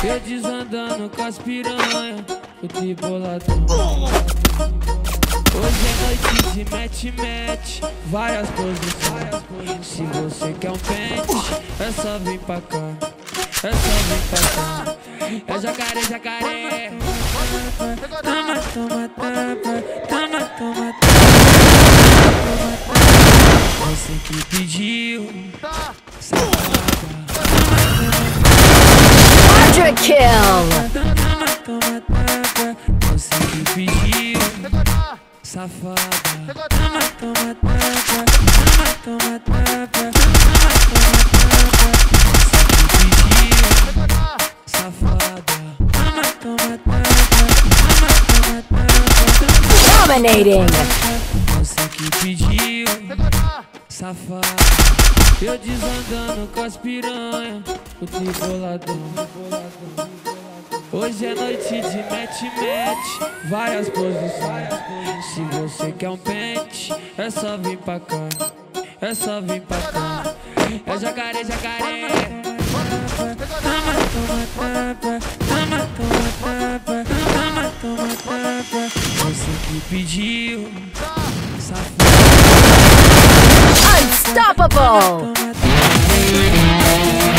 Eu desandando com as piranha, o triboladão. Hoje é noite de mete-mete, várias posições. Se você quer um pente, é só vir pra cá, é só vir pra cá. É jacaré, jacaré. Toma, toma, tapa, toma, toma, tapa. Você que pediu, safada. Quadra kill! Toma, toma, tapa. Você que pediu, safada. Toma, toma, tapa. Toma, toma, tapa. Toma, toma, tapa. Você que pediu, safada. Toma, toma, tapa. Toma, toma, tapa. Dominating! Você que pediu, safada. Eu desandando com as piranha, o triboladão. Hoje é noite de mete-mete, várias posições. Se você quer um pente, é só vir pra cá, é só vir pra cá. É jacaré, jacaré. Toma, toma, tapa. Toma, toma, tapa. Toma, toma, tapa. Você que pediu, safado. Unstoppable! Toma, toma, tapa.